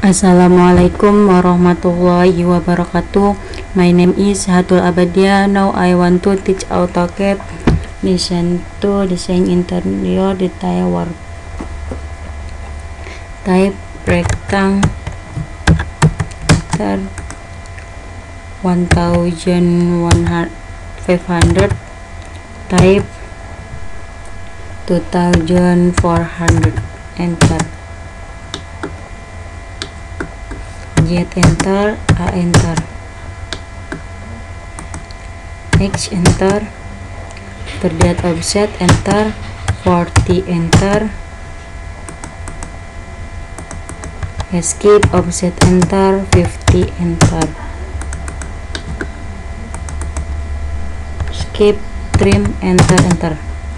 Assalamualaikum warahmatullahi wabarakatuh. My name is Hatul Abadia. Now I want to teach AutoCAD. Lesson 2, Design Interior Detail Work. Type rectangle 1500. Type 2400. Enter. Z enter, A enter, X enter, terlihat offset enter, 40 enter, escape offset enter, 50 enter, escape trim enter.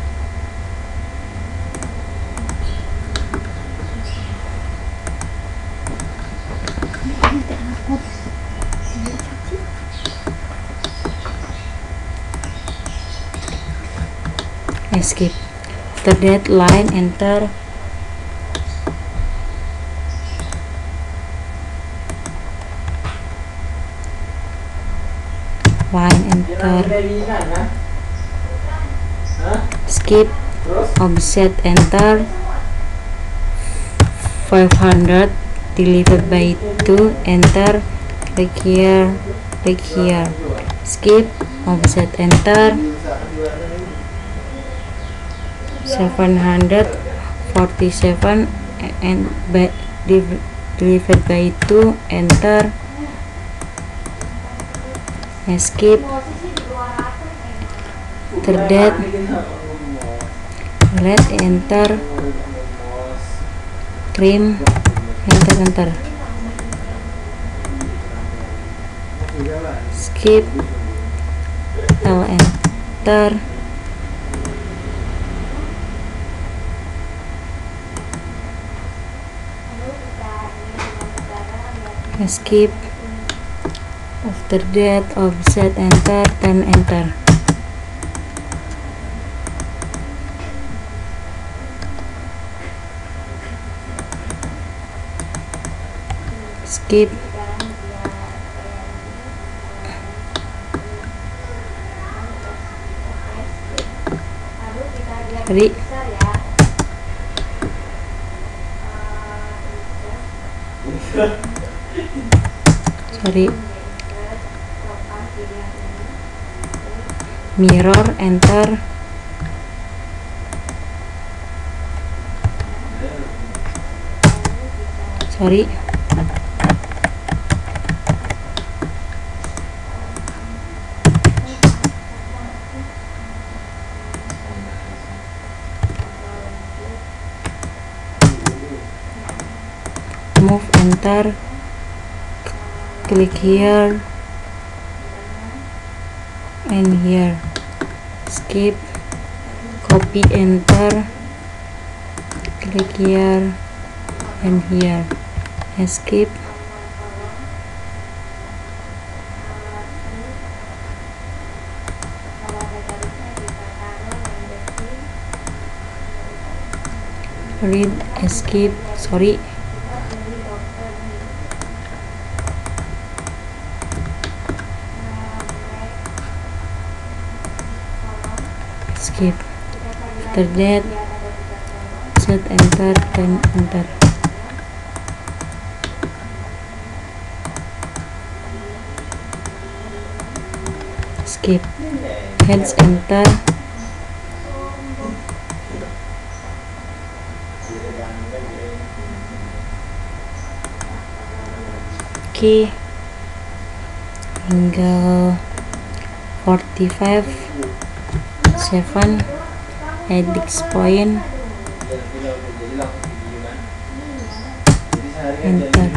Escape. After that, line enter, line enter, skip offset enter, 500 divided by 2 enter, click here, skip offset enter, 747 and divided by 2 enter, escape, terdet, let enter, trim enter, skip, L enter, escape. After that, offset enter, 10 enter, skip, mirror enter, move enter, click here and here, skip, copy enter, click here and here, escape, read, escape, skip. After that, set enter, 10 enter, skip, heads enter, key angle 45, 7 edix point enter,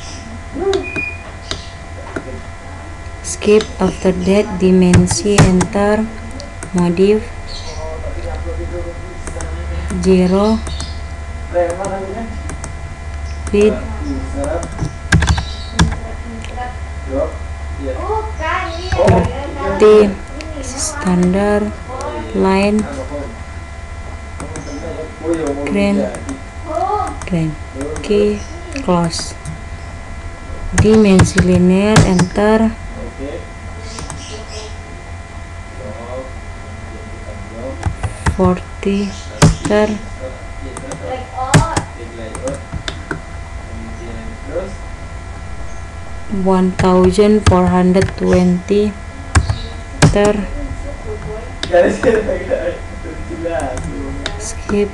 skip. After that, dimensi enter, modif 0, width 30, standard, line, grain, key, close. Dimensi linear, enter. Oke. 40, enter. Terus 1420, enter. garis jelas. Skip.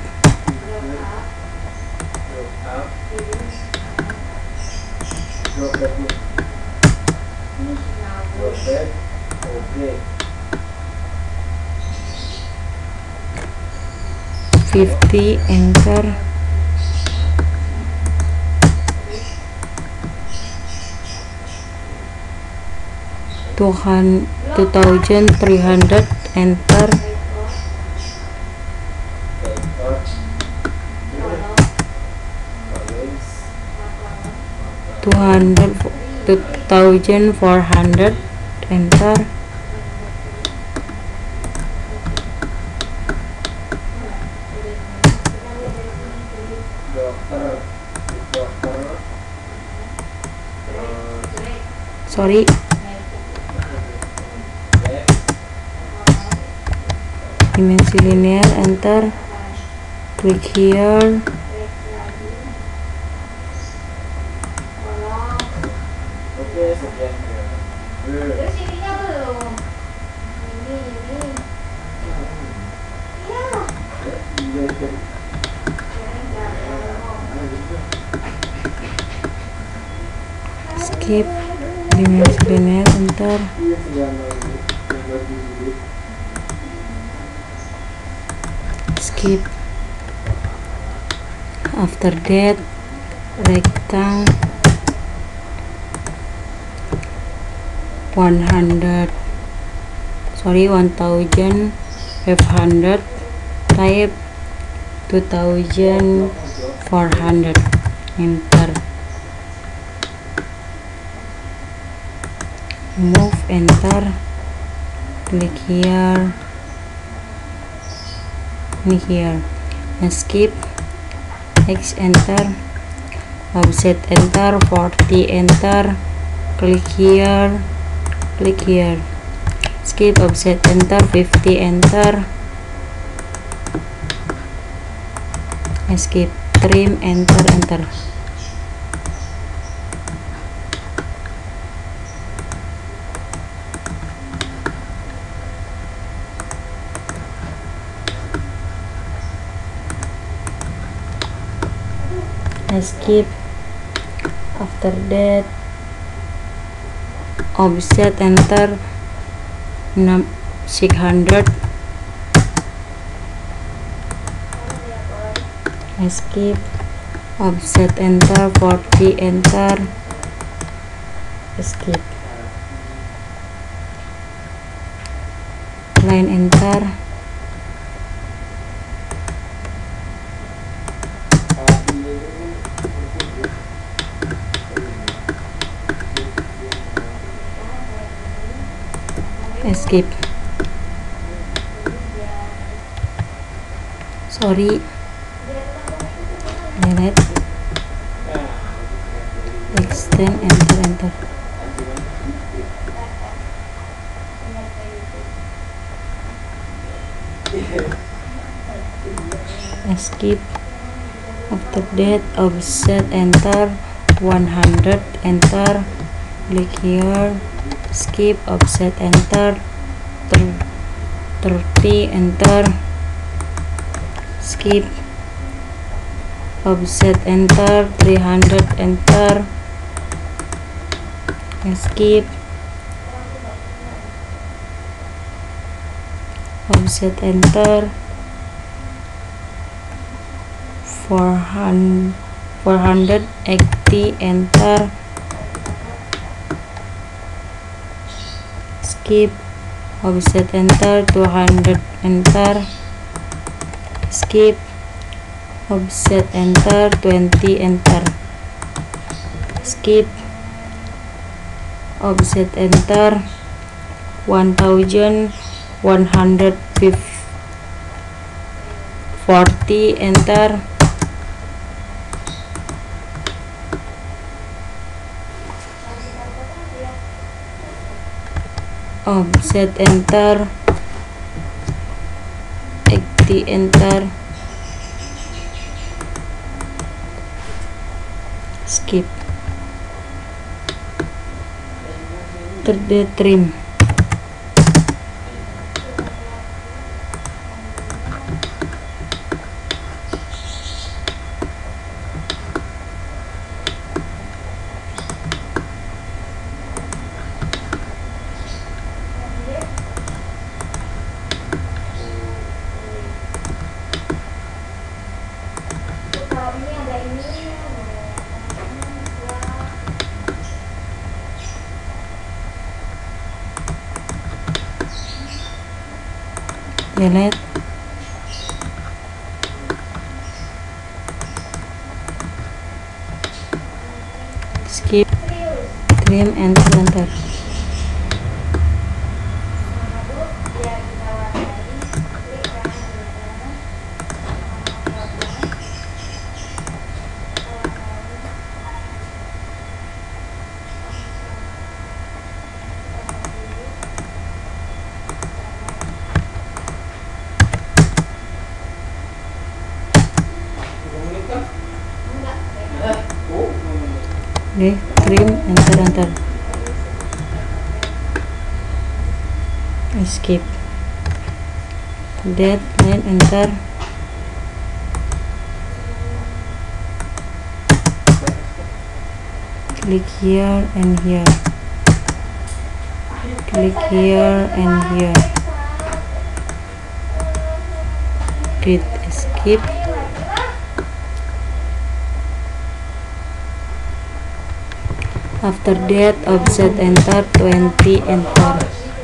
Drop back. Oke. 50, enter. 2300, enter. 2400, enter. 'Sorry, dimensi linear, enter. Click here. Oke, sekian. Terus ininya belum. Ini. Iya. Skip. Dimensi linear, enter. Skip. After that, rectangle 1500, type 2400, enter. Move, enter. Click here, ini here. Skip. X, enter. Offset, enter. 40, enter. Click here, click here. Skip, offset, enter. 50, enter. Skip, trim, enter, enter. Skip. After that, offset, enter. 600. Skip. Offset, enter. 40, enter. Skip. Line, enter. Skip. Sorry, delete. Extend, enter. Skip. After that, offset, enter. 100, enter. Click here. Skip, offset, enter. 30, enter. Skip, offset, enter. 300, enter. Skip, offset, enter. 480, enter. Skip, offset, enter. 200, enter. Skip, offset, enter. 20, enter. Skip, offset, enter. 1140, enter. offset enter, 80 enter, skip, trim, Kalau ini ada ini, delete, skip, trim, enter. biar kita warnai, klik kanan Oke, trim, enter, skip, delete, line, enter, click here and here, click here and here, hit skip, after that offset enter, 20 enter,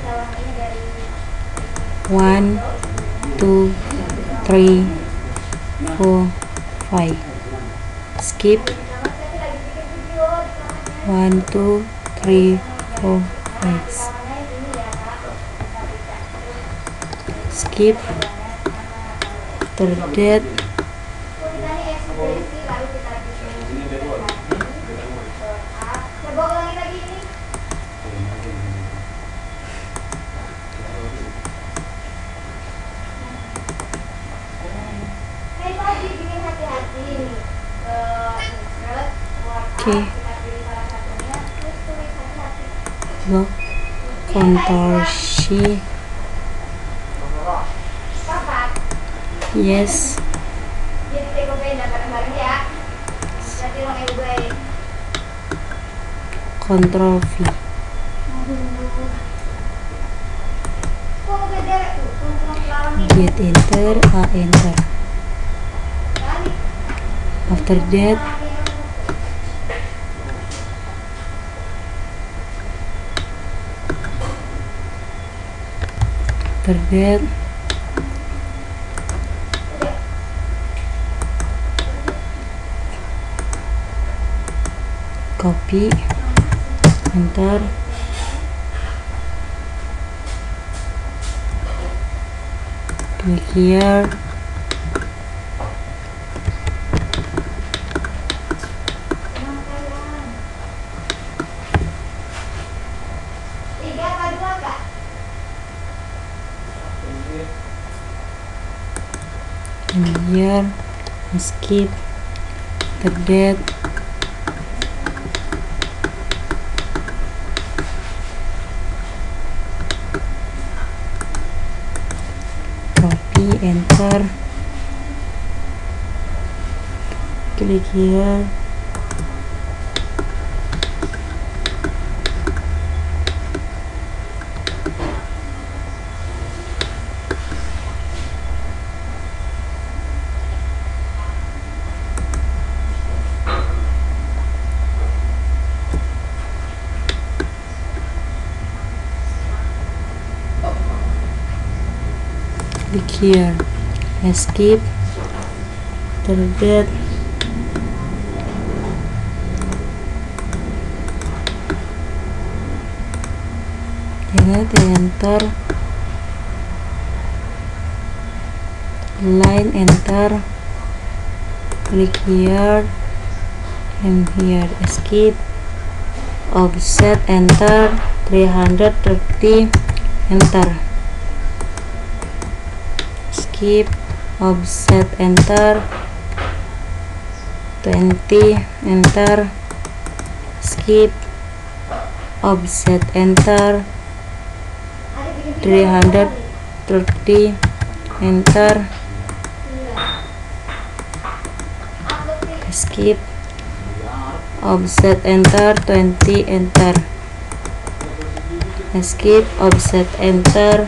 1 2 3 4 5, skip, 1 2 3 4 5, skip, after that coba ulangi lagi ini. Tadi bikin hati-hati nih. Oke. Kita pilih salah satunya, terus tulis hati-hati. lock, Ctrl C, Kapan? yes, Jadi teko beda bareng-bareng ya. Berarti orang ibu gue. Ctrl V, Kok beda tuh? Untuk lawan ini. get enter, A enter, Kali. after that copy, enter, click here, Tiga apa dua kak? and here, skip, after that copy, enter, click here, click here, escape, after that delete, enter, line, enter, click here and here, escape, offset, enter, 330, enter. Skip, offset, enter. 20, enter. Skip, offset, enter. 330, enter. Skip, offset, enter. 20, enter. Skip, offset, enter.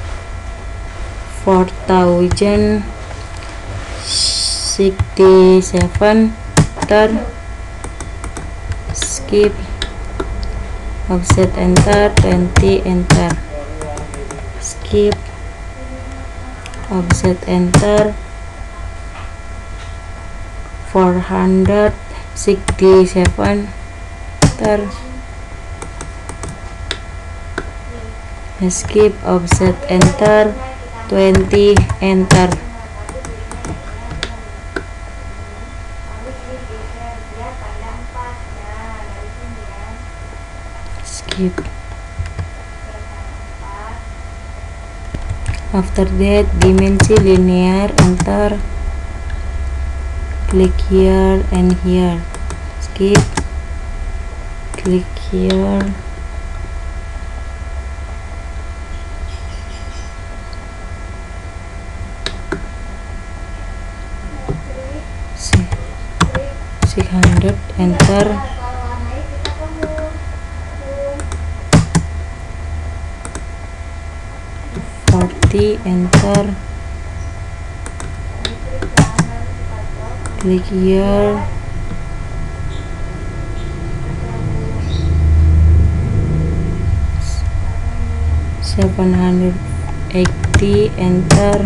4067, enter. Skip, offset, enter. 20, enter. Skip, offset, enter. 467, enter. Skip, offset, enter. 20, enter. Skip. After that, dimensi linear, enter. Click here and here. Skip. Click here. See, 600, enter. 40, enter. Click here. $780, enter.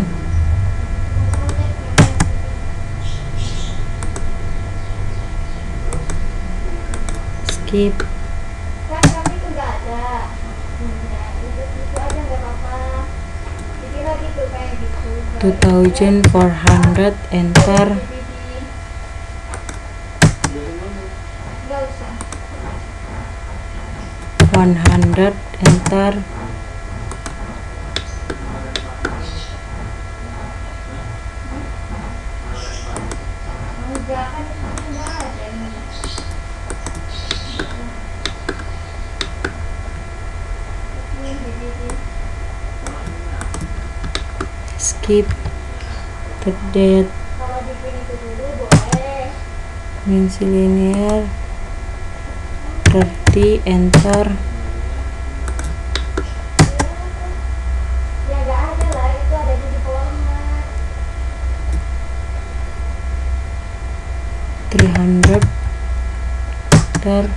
Skip. Kan kami tuh nggak ada. Itu aja nggak apa-apa. Dikira gitu kayak gitu. 2400, enter. Nggak usah. 100, enter. Enggak kan itu nggak ada nih. Skip. Terdet. Kalau bikin itu dulu boleh. Dimensi linear. 30, enter. Ya nggak ada lah, itu ada di format. 300, enter.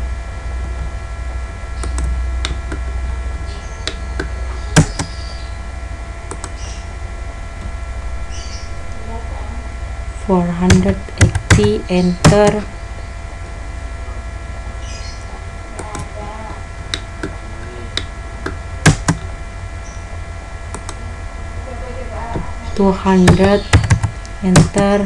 Ya kan? 480, enter. Coba-coba. 200, enter.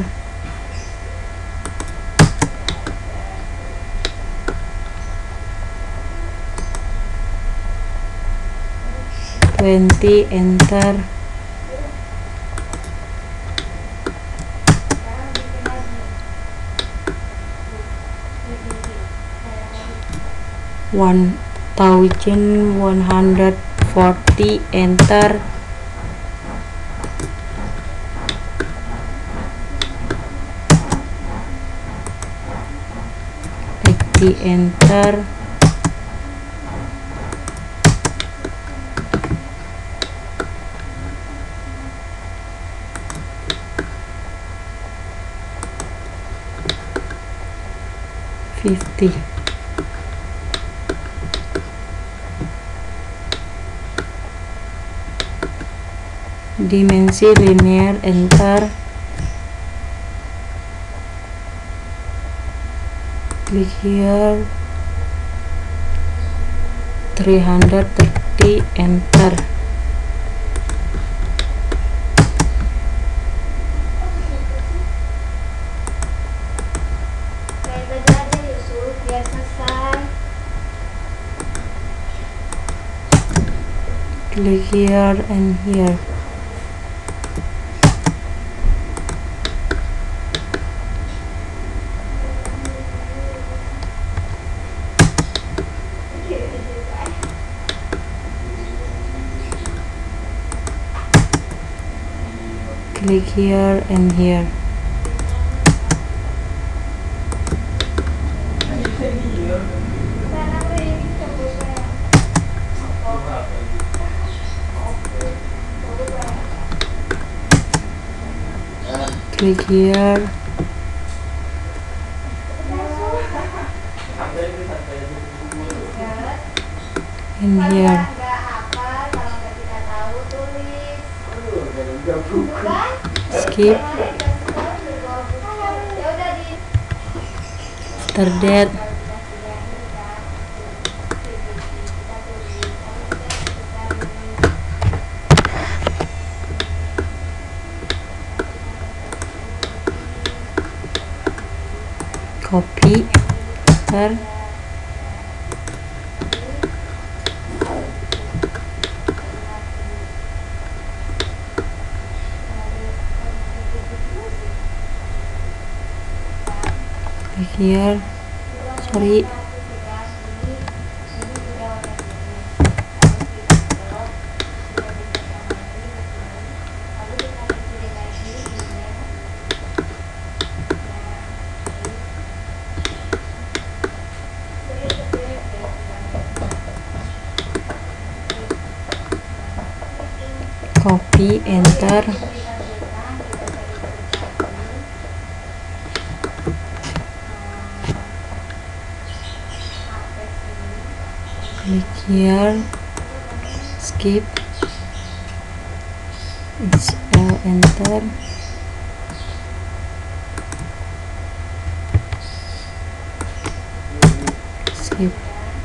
20, enter. Sekarang bikin lagi. 1140, enter. 80, enter. 50. Dimensi linear, enter. Click here. 330, enter. Kayak tadi aja Yusuf, biar selesai. Click here and here. Click here and here. Click here and here. Skip. After that, copy her. Here, sorry. Copy, enter. Click here, skip, enter. Skip.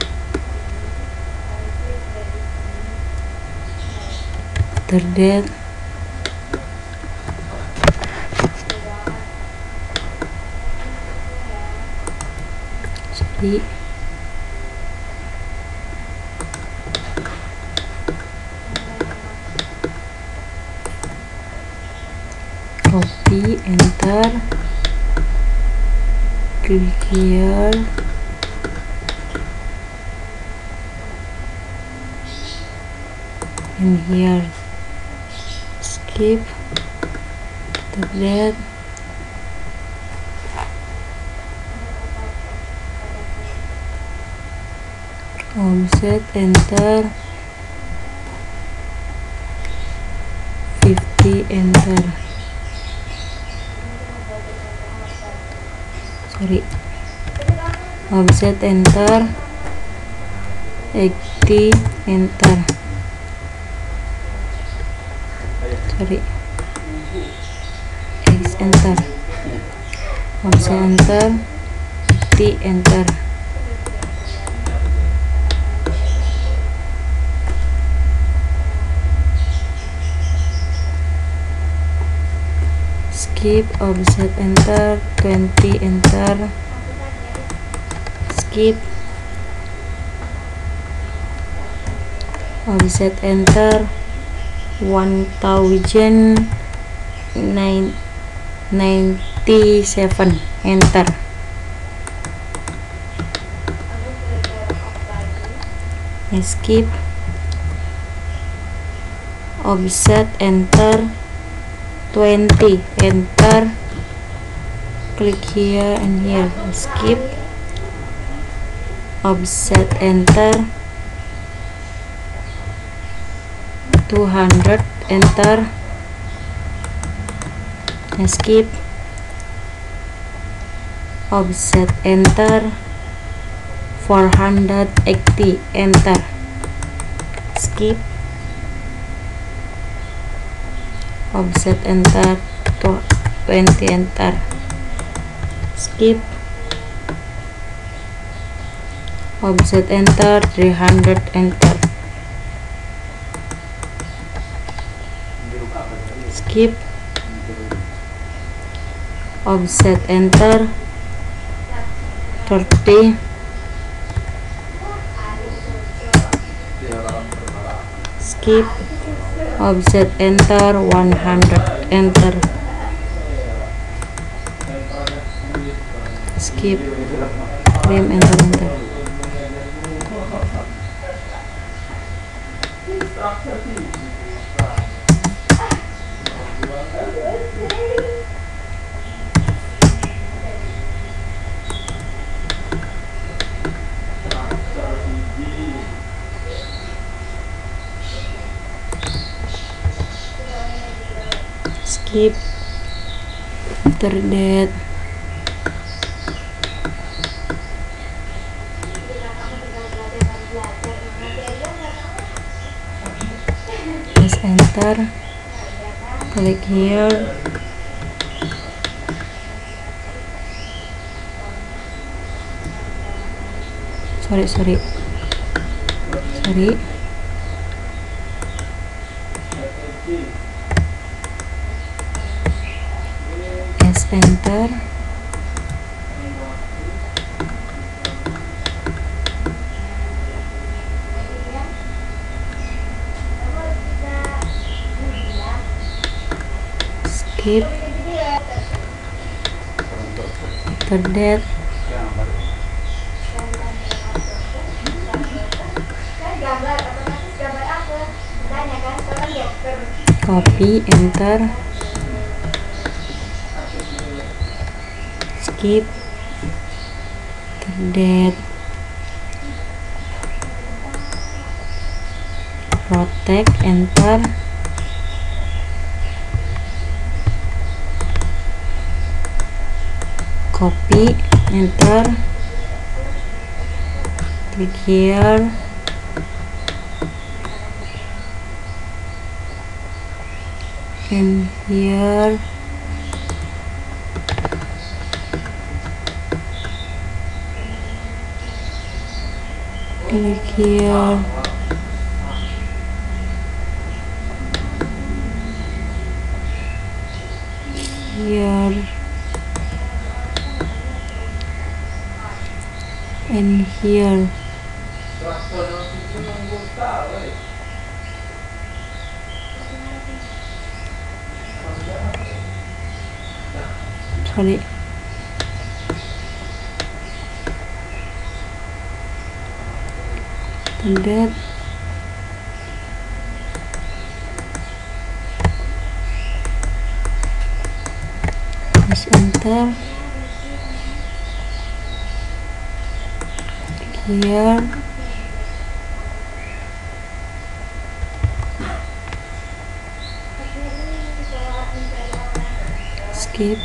After that, sorry. Copy, enter. Click here. And here. Skip. After that, offset, enter. 50, enter. Sorry. Offset, enter. 80, enter. Sorry. X, enter. Offset, enter. T, enter. Skip, offset, enter. 20, enter. Skip, offset, enter. 1097, enter. Skip, offset, enter. 20, enter. Click here and here. Skip, offset, enter. 200, enter. Skip, offset, enter. 480, enter. Skip, offset, enter. 20, enter. Skip, offset, enter. 300, enter. Skip, offset, enter. 30. skip, offset enter 100, enter, skip, frame enter, enter. Skip, after that press enter, click here, sorry, press enter, skip, after that gambar otomatis gambar apa tanya kan soalnya dokter copy enter, skip, after that protect enter, copy enter, click here, and here, click here, here, and here. Sorry. And that press enter, here, skip,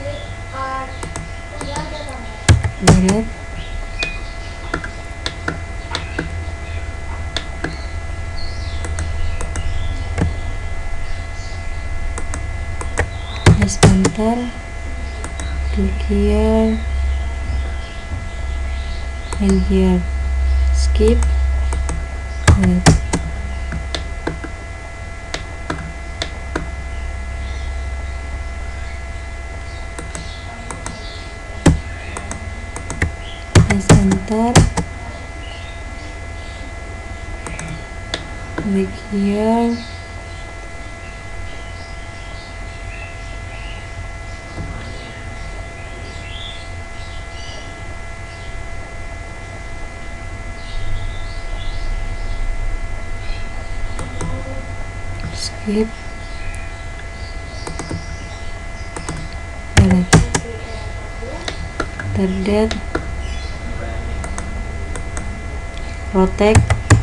delete, press enter, click here and here, skip, delete. Press enter, click here, skip, delete. After that protect,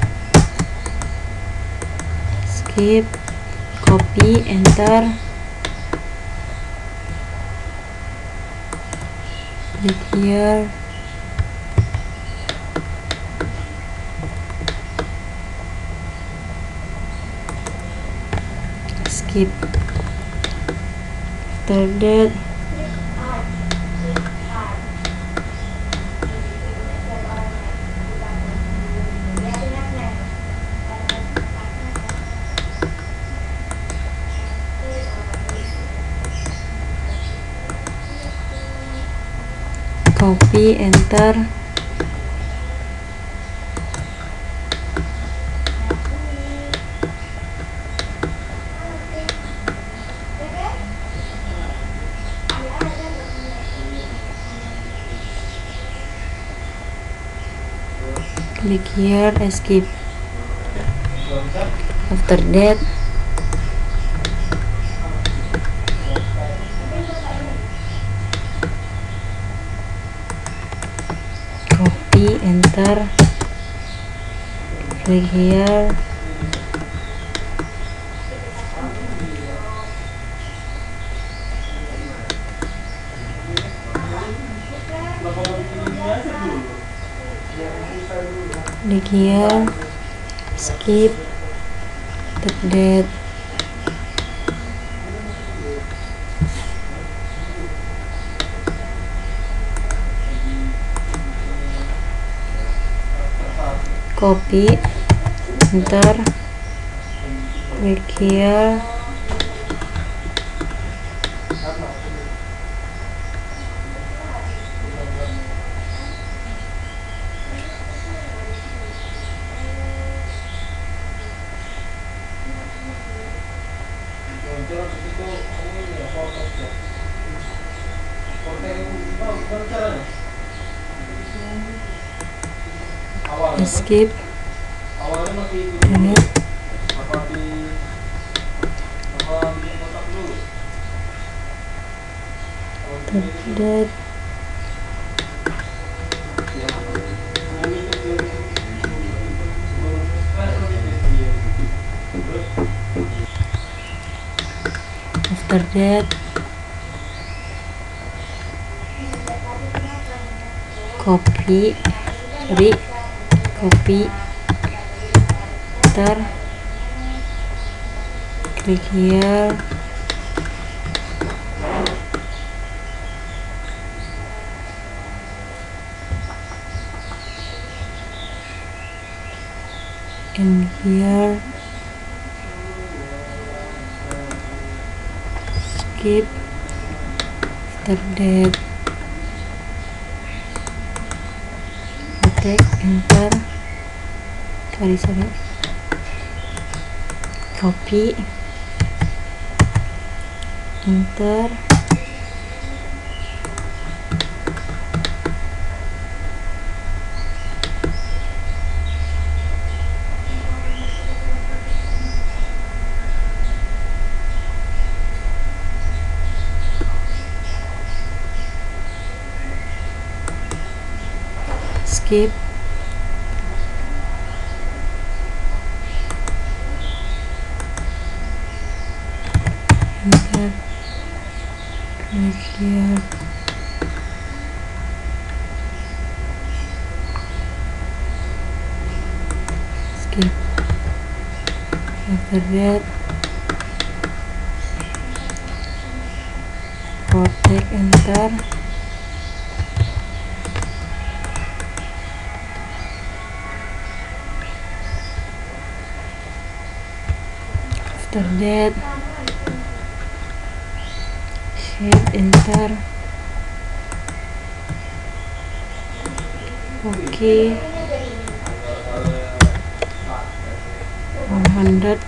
skip, copy enter, click here, skip. After that copy enter, Click here, escape. After that, copy, enter, click here, click here, skip, tap that, copy, enter, click here, escape, Awalnya masih itu delete, apa bikin kotak dulu. tap that, after that, copy, enter, click here, and here, skip, after that, take, enter, sorry, copy, enter, skip, enter, click here, skip, after that, protect, enter, after that, shape, enter, okay, 100,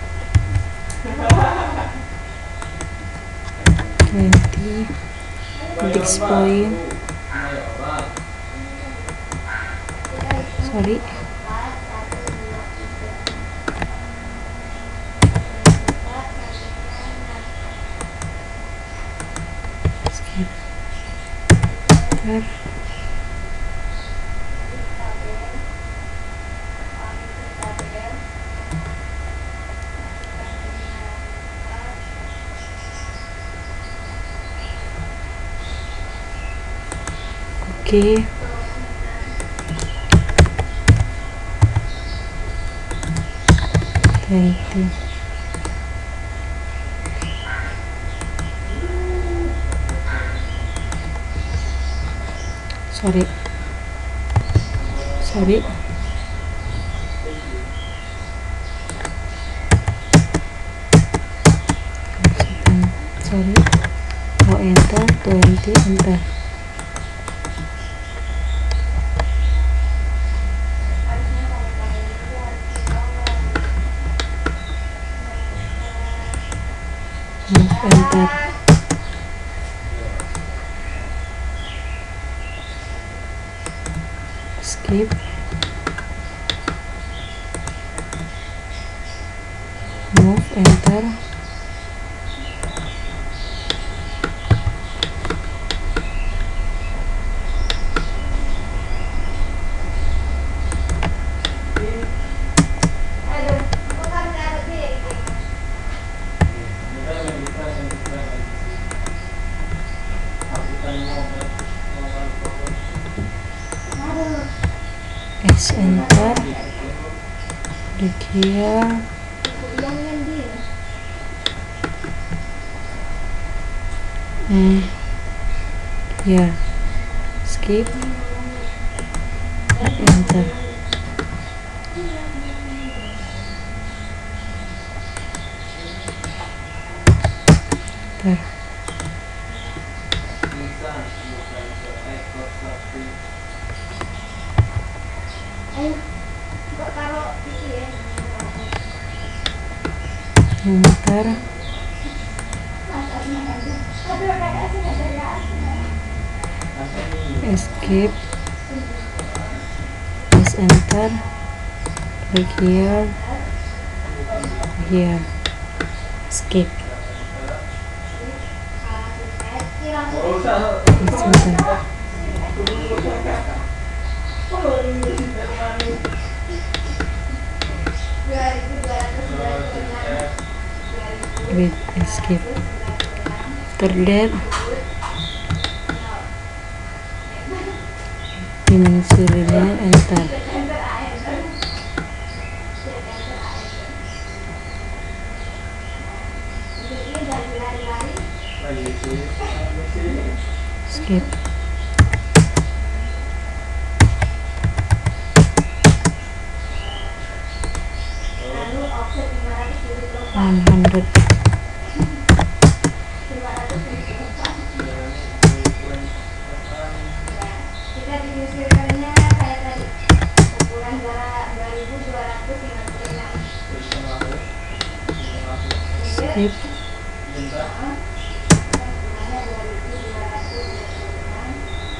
20, fix point, sorry, skip, enter, okay, thank you. Sorry, now enter, 20, enter, enter, skip, enter. Aduh, kok kan dapat dia gitu. Kita lagi kita yang kita lagi. Aku tanya mau Aduh, S enter. Klik here. yang dia. And here. Skip. Enter. Enter. bisa bukan seekor sapi. Ayo, kok taruh itu ya? Enter. Aduh, kakak sih ada ya. Apa nih? Escape. Press enter. Click here. Here. Skip. Oh, usah. Press enter. Wait, escape. After that, dimensi linear, enter. Lagi sih. Skip. Lalu offset 574. 100. Kita diusulkannya kayak tadi, ukuran 2256. Skip. Ukurannya 2256.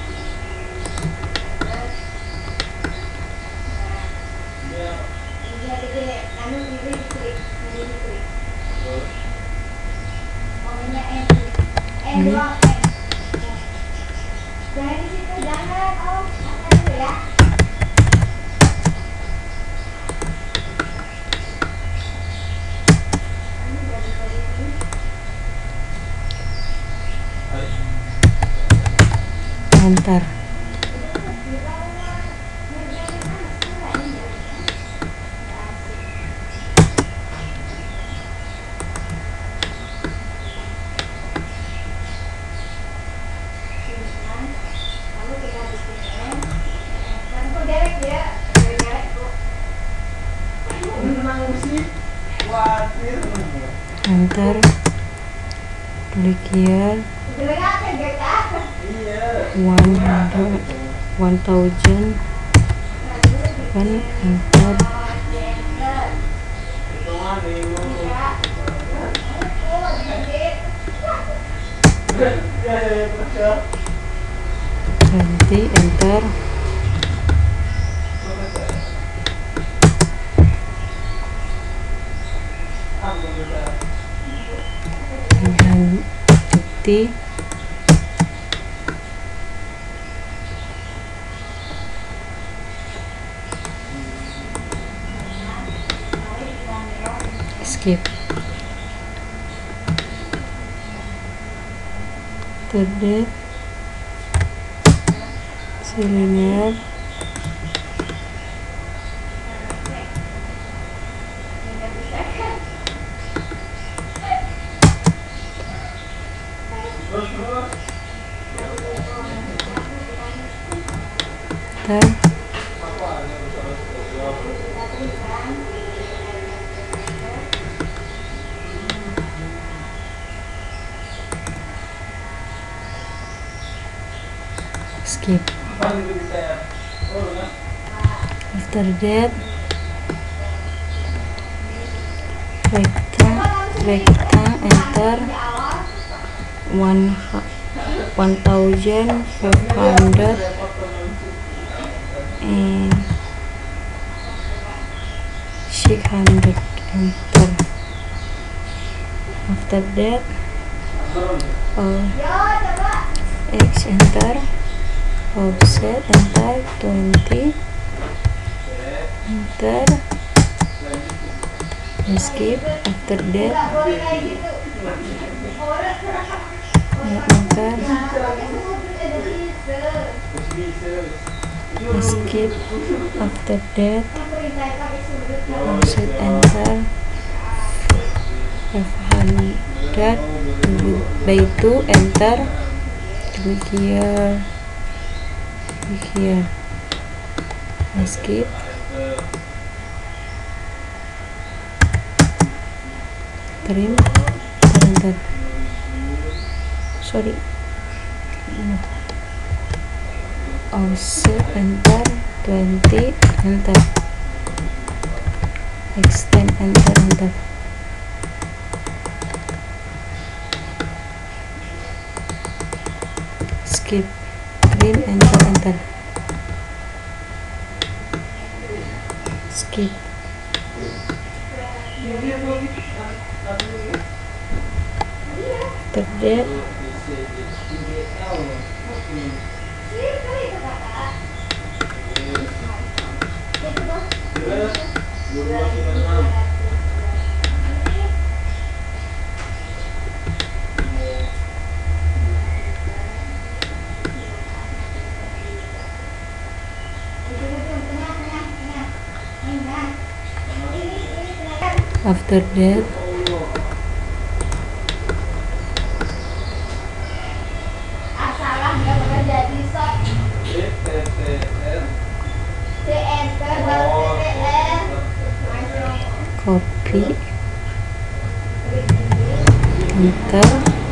Ini gede, lalu ini diklik, ini diklik. Pokoknya N doang, N. Jangan di situ, jangan. Oh, atas dulu ya. Ini dari ini. Enter. Di bawah. Ngerjain mana? Enggak, ini ya. Asik. Simpan. Lalu kita bikin N. Kan kok derek ya? Derek kok. Tenang sih. Khawatir. Enter. Klik here. Gelegakan, gelegakan. Iya. 1000. 1000. Kan enter. Enter. Itu mana ini? Ya. Oh, dikit. Ya, percaya. Ganti enter. Ganti. Skip. Terdet. Silinder. Enter. Skip. After that, recta, enter. 1500 and 600, enter. after that Yo, coba. X enter, offset enter 20, enter, escape after that Nggak boleh kayak gitu. Orang enter, pakai semut ada teaser. escape after that Perintah pakai sudut. offset enter 500 by 2 enter, click here, escape, trim, enter, sorry, offset enter 20, enter, extend enter, skip, trim enter, skip, after that Sih, kali itu kakak. Itu bos. after that Salah nggak bakal jadi sok. C enter baru CTR. copy, enter,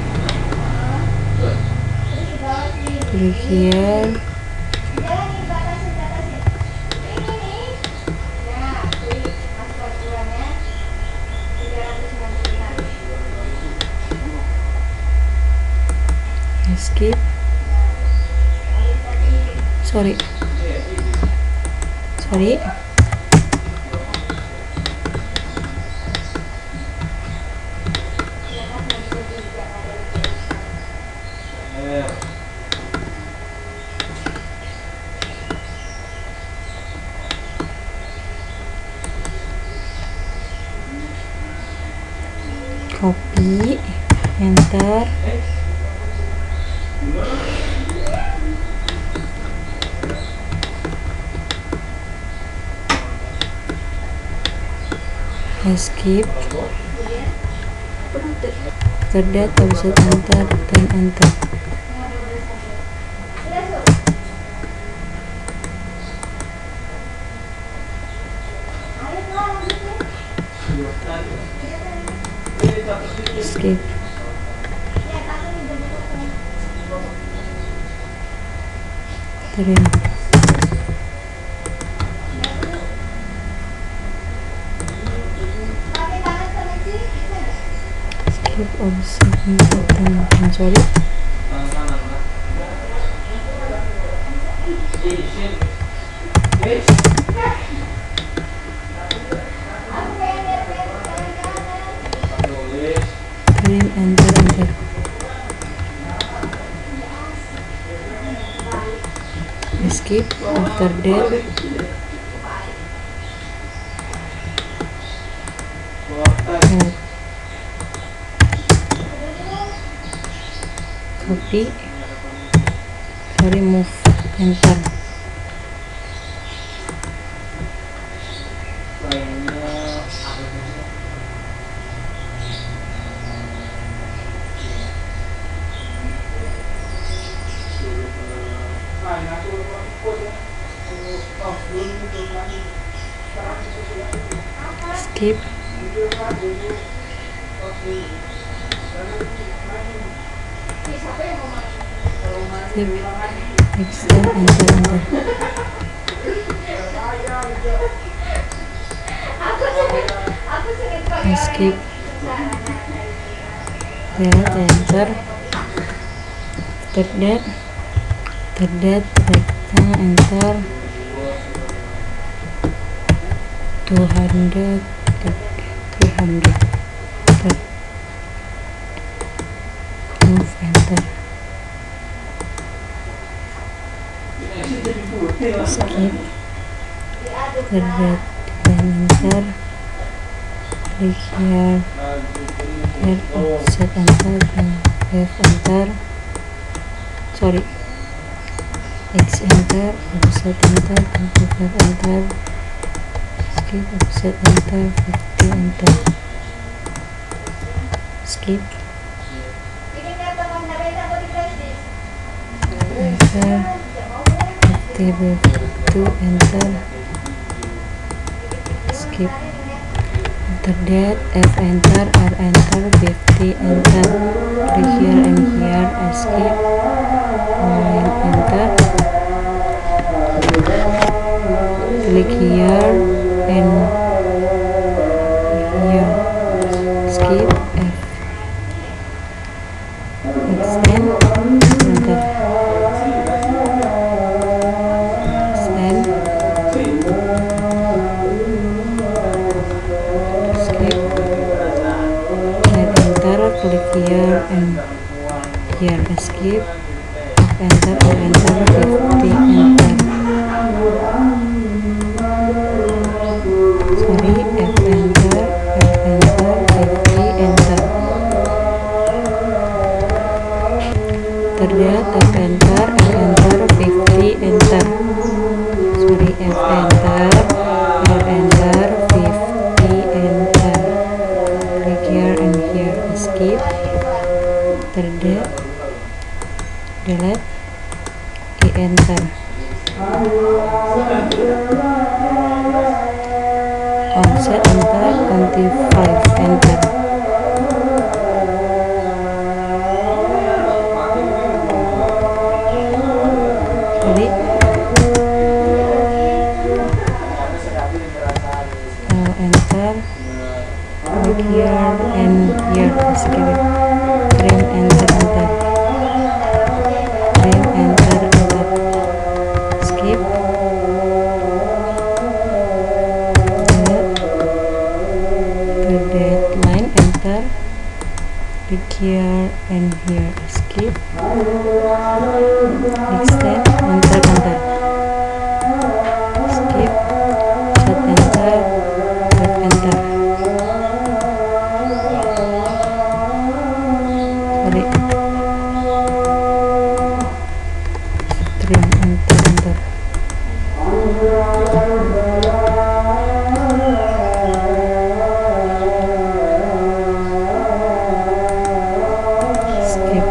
click here, Jalanin, batasin. Ini nih. Nah, klik password bulannya 396. escape, sorry, copy, enter, escape, after that offset enter, then enter, escape, trim, Pakai tangan seleksi, bisa nggak? skip, offset enter, then enter, sorry, Aku pengen lihat tangan kanan. trim, enter, escape, after that copy, remove, enter, skip, Siapa yang mau main? skip, extend, enter, Aku sering pakai skip, orang ya, enter, after that enter 200, 300, enter, skip, Diaduk terdet, then enter, click here, offset enter, then F enter, sorry, X enter, offset enter, 25 enter, skip, offset enter, 50 enter, skip, Bikin kartu mas nabenta ko di flash disk. enter, 50 with 2 enter, skip, after that F enter, R enter, 50 enter, click here and here, escape, 9 enter, click here and here, skip, F, extend, enter, extend, skip, and enter, click here and here, escape, F enter, R enter, 50 enter, sorry, F enter, 50 enter, terlihat F enter, 50 enter, sorry, F enter, R enter, 50 enter, click here and here, escape, terlihat, delete, E enter, offset enter, 25 enter, sorry, enter, click here and here, escape, trim, enter, trim, enter, skip, delete, line, enter, click here and here, skip, extend, enter, skip, set, enter, set, enter, sorry, trim, enter, skip,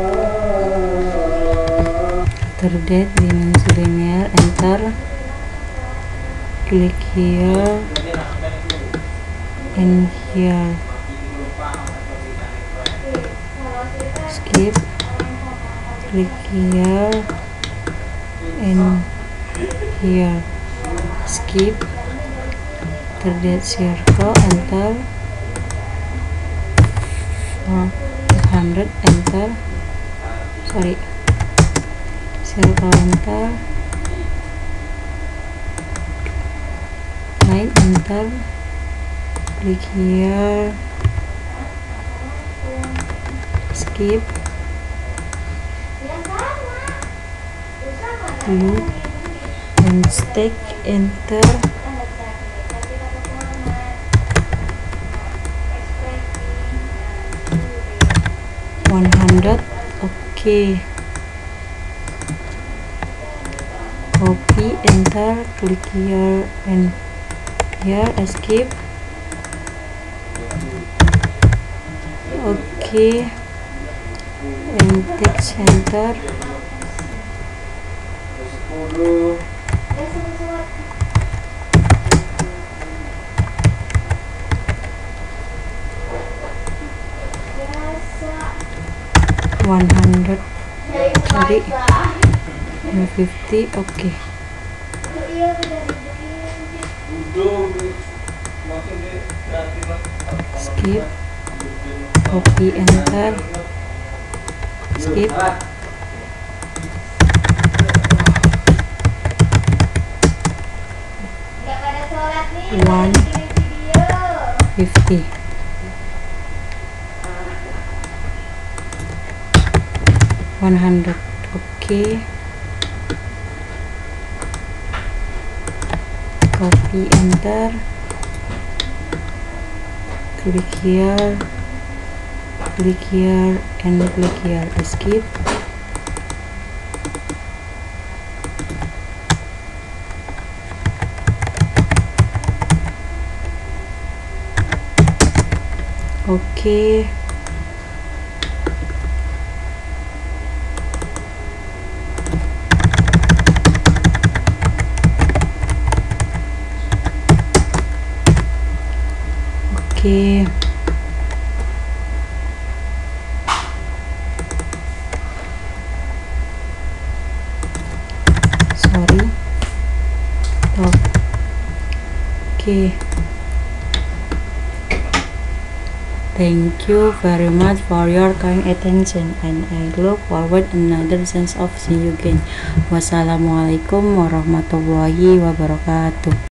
after that dimensi linear, enter, click here and here, skip, click here and here, skip, after that circle, enter, 400, enter, sorry, circle, enter, line, enter, click here, skip, Yang sama. Sama. loop and stack, enter, Anda bisa pilih tapi kata format, ekspresi, 100, okay, copy, enter, click here and here, escape, okay, and text, enter, 10. ya sesuatu. 100, Ya ibu Sorry. baik lah. 150, okay, Untuk iya sudah dibikin. Duduk, makin deh, kreatif lah. skip, copy, enter, skip, Nggak pada sholat nih, One. lagi bikin video. 50, 100, okay, copy, enter, click here, and click here, escape. Okay. Okay. Sorry. Stop. Okay. Thank you very much for your kind attention, and I look forward another chance of see you again. Wassalamualaikum warahmatullahi wabarakatuh.